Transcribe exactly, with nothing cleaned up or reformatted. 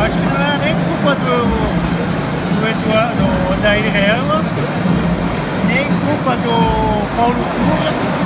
acho que não era nem culpa do, do, Eduardo, do Odair Helman, nem culpa do Paulo Turra.